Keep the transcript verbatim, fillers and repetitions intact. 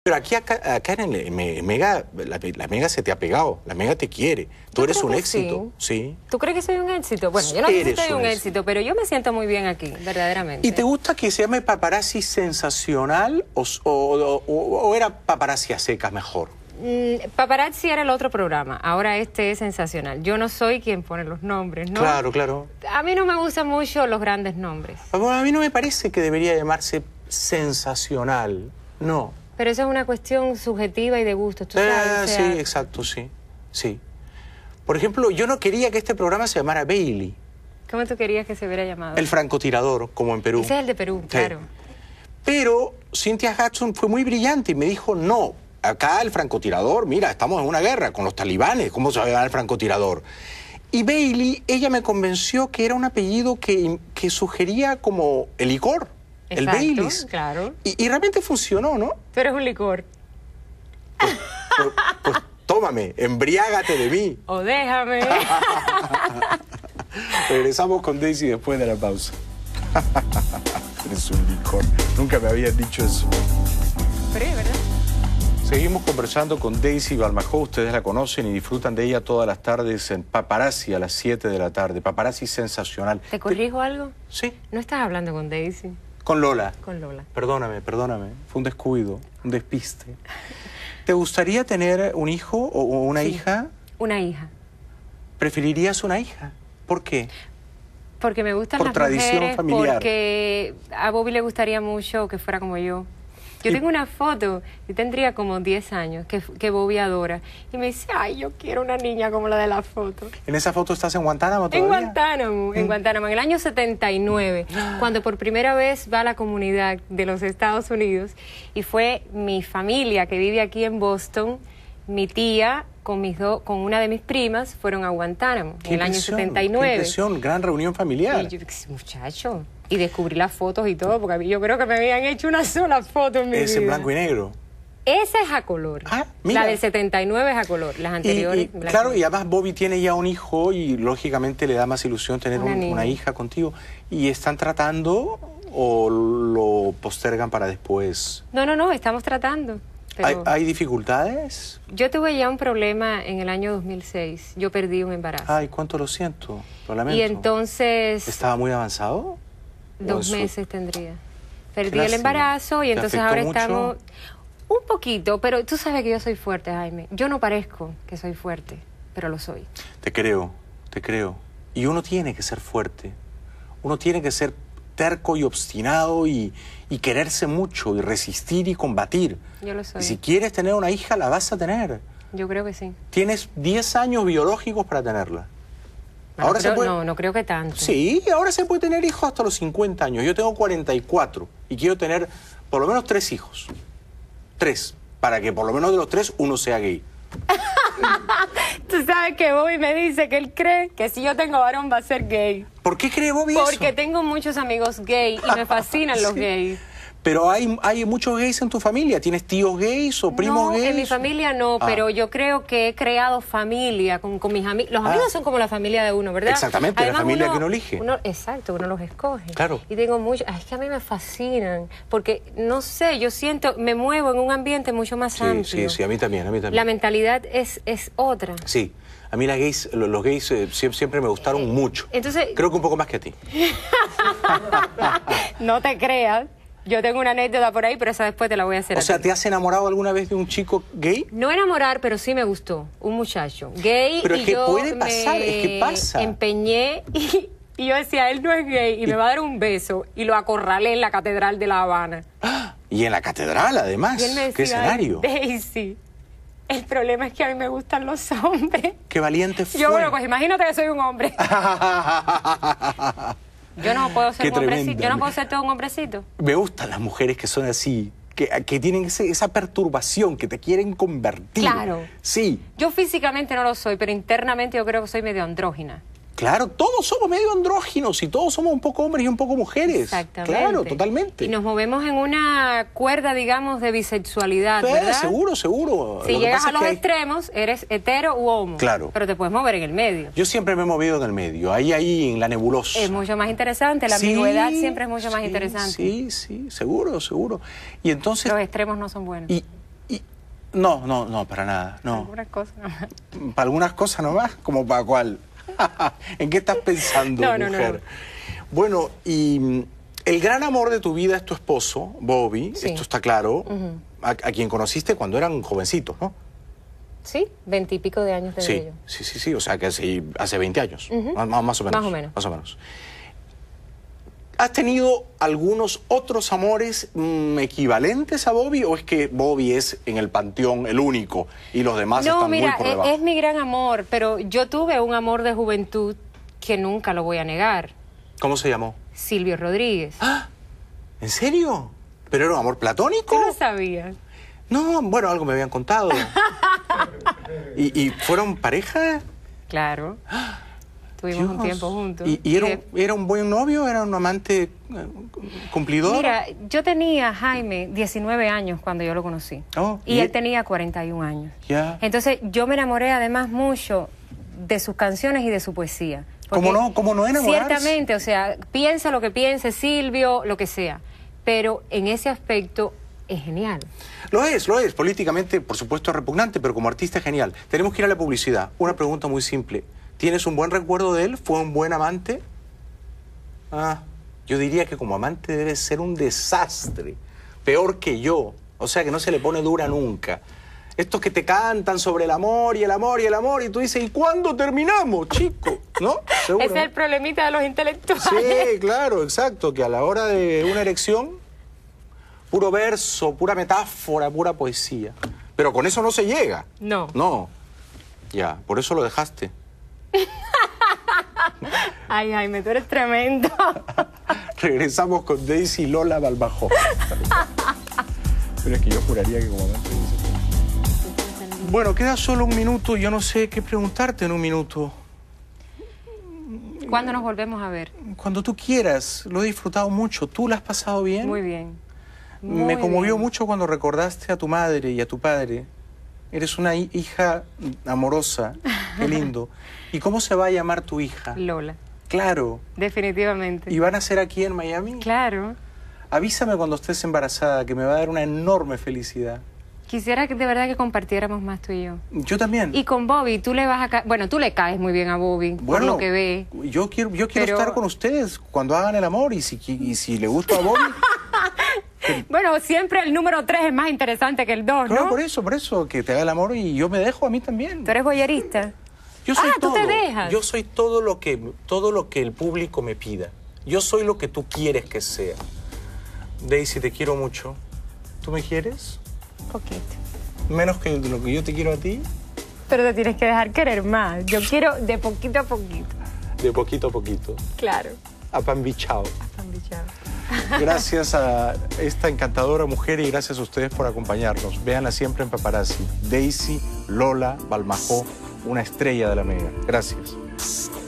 Pero aquí acá, acá en el en Mega, la, la Mega se te ha pegado, la Mega te quiere. Tú eres un éxito, sí. sí. ¿Tú crees que soy un éxito? Bueno, yo no sé si soy un éxito, éxito, pero yo me siento muy bien aquí, verdaderamente. ¿Y te gusta que se llame paparazzi sensacional o, o, o, o era paparazzi a secas mejor? Mm, paparazzi era el otro programa, ahora este es sensacional. Yo no soy quien pone los nombres, ¿no? Claro, claro. A mí no me gustan mucho los grandes nombres. Bueno, a mí no me parece que debería llamarse sensacional, no. Pero eso es una cuestión subjetiva y de gustos, ¿tú Eh, sabes? O sea... Sí, exacto, sí, sí. Por ejemplo, yo no quería que este programa se llamara Bailey. ¿Cómo tú querías que se hubiera llamado? El francotirador, como en Perú. Ese es el de Perú, sí. Claro. Pero Cynthia Hudson fue muy brillante y me dijo, no, acá el francotirador, mira, estamos en una guerra con los talibanes, ¿cómo se va a llamar el francotirador? Y Bailey, ella me convenció que era un apellido que, que sugería como el licor. El Exacto, Baileys. Claro. Y, y realmente funcionó, ¿no? Tú eres un licor. Pues, pues, pues tómame, embriágate de mí. O déjame. Regresamos con Daisy después de la pausa. Eres un licor. Nunca me habías dicho eso. Pero es verdad. Seguimos conversando con Daisy Balmajó. Ustedes la conocen y disfrutan de ella todas las tardes en Paparazzi a las siete de la tarde. Paparazzi sensacional. ¿Te corrijo ¿Te... algo? Sí. No estás hablando con Daisy. Con Lola. Con Lola. Perdóname, perdóname. Fue un descuido, un despiste. ¿Te gustaría tener un hijo o una sí, hija? Una hija. ¿Preferirías una hija? ¿Por qué? Porque me gustan Por las tradición mujeres, familiar. Porque a Bobby le gustaría mucho que fuera como yo. Yo y... tengo una foto, y tendría como diez años, que, que Bobby adora. Y me dice, ay, yo quiero una niña como la de la foto. ¿En esa foto estás en Guantánamo todavía? En Guantánamo, en Guantánamo, en el año setenta y nueve, cuando por primera vez va a la comunidad de los Estados Unidos, y fue mi familia que vive aquí en Boston, mi tía con, mis do, con una de mis primas, fueron a Guantánamo, en el año setenta y nueve. Qué impresión, gran reunión familiar. Y yo, muchacho, y descubrí las fotos y todo, porque yo creo que me habían hecho una sola foto en mi ¿Es vida. en blanco y negro? Esa es a color. Ah, mira. La del setenta y nueve es a color, las anteriores. Y, y, claro, y además Bobby tiene ya un hijo y lógicamente le da más ilusión tener una, un, una hija contigo. ¿Y están tratando o lo postergan para después? No, no, no, estamos tratando. Pero ¿Hay, ¿Hay dificultades? Yo tuve ya un problema en el año dos mil seis. Yo perdí un embarazo. Ay, cuánto lo siento, lo lamento. Y entonces... ¿Estaba muy avanzado? Dos meses tendría. Perdí el embarazo y entonces ahora mucho? estamos... Un poquito, pero tú sabes que yo soy fuerte, Jaime. Yo no parezco que soy fuerte, pero lo soy. Te creo, te creo. Y uno tiene que ser fuerte. Uno tiene que ser terco y obstinado y, y quererse mucho y resistir y combatir. Yo lo soy. Y si quieres tener una hija, la vas a tener. Yo creo que sí. Tienes diez años biológicos para tenerla. Bueno, ahora pero se puede... No, no creo que tanto. Sí, ahora se puede tener hijos hasta los cincuenta años. Yo tengo cuarenta y cuatro y quiero tener por lo menos tres hijos. Tres. Para que por lo menos de los tres uno sea gay. Tú sabes que Bobby me dice que él cree que si yo tengo varón va a ser gay. ¿Por qué cree Bobby Porque eso? Porque tengo muchos amigos gay y me fascinan sí. los gays. Pero hay, hay muchos gays en tu familia. ¿Tienes tíos gays o primos no, gays? No, en mi familia no, ah. pero yo creo que he creado familia con, con mis amigos. Los amigos ah. son como la familia de uno, ¿verdad? Exactamente, además, la familia uno, que uno elige. Uno, exacto, uno los escoge. Claro. Y tengo muchos... Es que a mí me fascinan, porque, no sé, yo siento, me muevo en un ambiente mucho más sí, amplio. Sí, sí, a mí también, a mí también. La mentalidad es, es otra. Sí. A mí las gays, los gays eh, siempre me gustaron eh, mucho. Entonces... Creo que un poco más que a ti. No te creas. Yo tengo una anécdota por ahí, pero esa después te la voy a hacer. O sea, ti. ¿te has enamorado alguna vez de un chico gay? No enamorar, pero sí me gustó. Un muchacho gay. Pero y es que yo puede pasar, me es que pasa. Empeñé y, y yo decía, él no es gay y, y me va a dar un beso. Y lo acorralé en la Catedral de La Habana. Y en la Catedral, además. Y él me decía, ¿qué escenario? Daisy, el problema es que a mí me gustan los hombres. Qué valiente fue. Yo, bueno, pues imagínate que soy un hombre. Yo no puedo ser Qué un hombrecito. tremenda. Yo no puedo ser todo un hombrecito. Me gustan las mujeres que son así, que, que tienen ese, esa perturbación, que te quieren convertir. Claro. Sí. Yo físicamente no lo soy, pero internamente yo creo que soy medio andrógina. Claro, todos somos medio andróginos y todos somos un poco hombres y un poco mujeres. Exactamente. Claro, totalmente. Y nos movemos en una cuerda, digamos, de bisexualidad, sí, ¿verdad? Seguro, seguro. Si Lo llegas a es los hay... extremos, eres hetero u homo. Claro. Pero te puedes mover en el medio. Yo siempre me he movido en el medio, ahí, ahí, en la nebulosa. Es mucho más interesante, la sí, ambigüedad siempre es mucho sí, más interesante. Sí, sí, seguro, seguro. Y entonces... Los extremos no son buenos. Y, No, no, no, para nada, no. Algunas cosas nomás. ¿Para algunas cosas nomás? ¿Como para cuál? ¿En qué estás pensando, no, no, mujer? No, no. Bueno, y el gran amor de tu vida es tu esposo, Bobby, Sí. esto está claro, Uh-huh. a, a quien conociste cuando eran jovencitos, ¿no? Sí, veintipico de años de Sí, ello. sí, sí, sí, o sea que hace, hace veinte años, Uh-huh. más, más o menos. Más o menos. Más o menos. ¿Has tenido algunos otros amores mmm, equivalentes a Bobby o es que Bobby es en el panteón el único y los demás No, están mira, muy por es, debajo? es mi gran amor, pero yo tuve un amor de juventud que nunca lo voy a negar. ¿Cómo se llamó? Silvio Rodríguez. ¿Ah? ¿En serio? ¿Pero era un amor platónico? ¿Tú lo sabías? No, bueno, algo me habían contado. ¿Y, y fueron pareja? Claro. Tuvimos un Dios. tiempo juntos. ¿Y, y era, Y un, de- era un buen novio? ¿Era un amante eh, cumplidor? Mira, yo tenía, Jaime, diecinueve años cuando yo lo conocí. Oh, y, y- él tenía cuarenta y un años. Ya. Entonces, yo me enamoré además mucho de sus canciones y de su poesía. ¿Cómo Porque no? ¿Cómo no enamorarse? Ciertamente, o sea, piensa lo que piense Silvio, lo que sea. Pero en ese aspecto es genial. Lo es, lo es. Políticamente, por supuesto, es repugnante, pero como artista es genial. Tenemos que ir a la publicidad. Una pregunta muy simple. ¿Tienes un buen recuerdo de él? ¿Fue un buen amante? Ah, yo diría que como amante debe ser un desastre. Peor que yo. O sea, que no se le pone dura nunca. Estos que te cantan sobre el amor y el amor y el amor y tú dices, ¿y cuándo terminamos, chico? ¿No? Seguro, Ese es ¿no? el problemita de los intelectuales. Sí, claro, exacto, que a la hora de una erección, puro verso, pura metáfora, pura poesía. Pero con eso no se llega. No. No. Ya, por eso lo dejaste. Ay, Jaime, tú eres tremendo. Regresamos con Daisy Lola Balbajó. Pero es que yo juraría que como amante... Bueno, queda solo un minuto. Yo no sé qué preguntarte en un minuto. ¿Cuándo nos volvemos a ver? Cuando tú quieras. Lo he disfrutado mucho. ¿Tú la has pasado bien? Muy bien. Me Muy conmovió bien. mucho cuando recordaste a tu madre y a tu padre. Eres una hi- hija amorosa. Qué lindo. ¿Y cómo se va a llamar tu hija? Lola, Claro. definitivamente. ¿Y van a ser aquí en Miami? Claro. Avísame cuando estés embarazada, que me va a dar una enorme felicidad. Quisiera que de verdad que compartiéramos más tú y yo. Yo también. Y con Bobby, tú le vas a... ca- Bueno, tú le caes muy bien a Bobby, por Bueno, lo que ve. Yo quiero, yo quiero Pero- estar con ustedes cuando hagan el amor y si, qui- y si le gusta a Bobby. Bueno, siempre el número tres es más interesante que el dos, Claro, ¿no? por eso, por eso, que te haga el amor y yo me dejo a mí también. Tú eres boyerista. Yo soy Ah, ¿tú todo. te dejas? Yo soy todo lo que todo lo que el público me pida. Yo soy lo que tú quieres que sea. Daisy, te quiero mucho. ¿Tú me quieres? Poquito. Menos que lo que yo te quiero a ti. Pero te tienes que dejar querer más. Yo quiero de poquito a poquito. De poquito a poquito. Claro. Apambichao. Apambichado. Gracias a esta encantadora mujer y gracias a ustedes por acompañarnos. Véanla siempre en Paparazzi. Daisy Lola Balbajó, una estrella de la mega. Gracias.